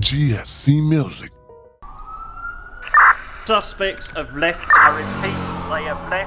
GSC Music. Suspects have left. I repeat, they have left.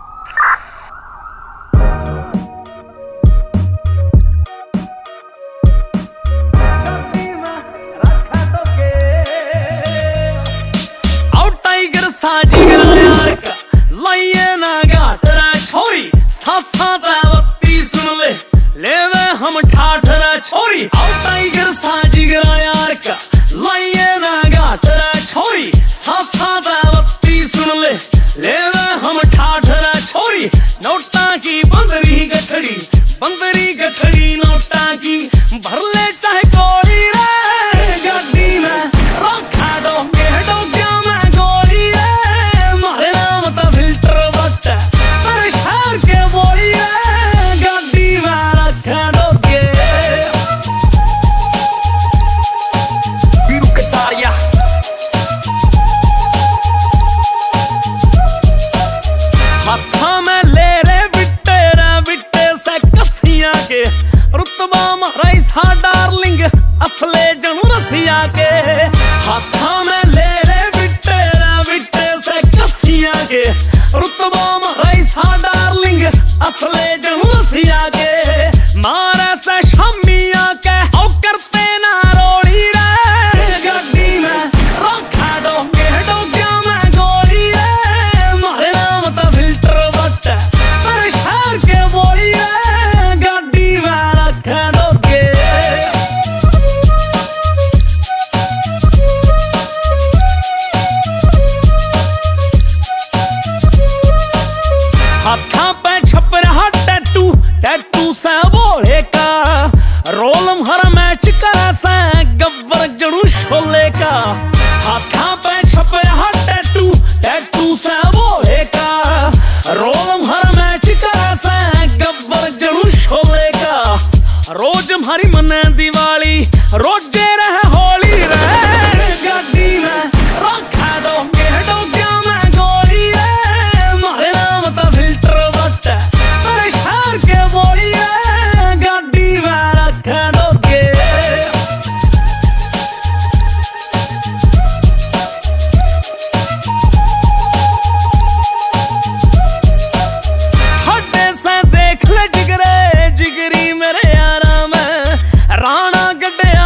लाइए ना घाट रे छोरी सासा बत्ती सुन ले वे हम ठाठ रे छोरी आओ टाइगर साजी गिरा यार का लाइए ना घाट रे छोरी सासा बत्ती सुन ले वे हम ठाठ रे छोरी नोटा की बंदरी गठड़ी नोटा की भर ले चाहे कोड़ी रे गड्डी में रखा डोगे डोग्या में गोली रे मारे नाम तो फिल्टर बट तेरे शहर के बोली रे गड्डी में रखा डोगे बीरू कटारिया हाथा में ले रे बिट्टे से कसिया के रुतबा मारा सा डार्लिंग असले जनू रसिया के हाथा में ले रे बिट्टे से कसिया के रुतबा मारा सा डार्लिंग असले जनू रसिया के मारे से शमिया के औ करते ना रोड़ी रे गड्डी में रखा डोग्या में गोली रे मारे नाम तो फिल्टर बट तेरे शहर के बोली रे गड्डी में रखा डोगे हाथा पे छप रहा टैटू से बोले का रोलम हर मैच करा से गब्बर जड़ू शोले का हाथा पे छप रहा टैटू से बोले का रोलम हर मैच करा से गब्बर जड़ू शोले का रोज हमारी मने दिवाली रोजे रहे होली रे गड्डी में रखा डोग्या में गोली रे मारे नाम तो फिल्टर बट तेरे शहर के बोली रे गड्डी में रखा डोगे हड्डे से देख ले जिगरी मेरे यारा में राणा गड्ढे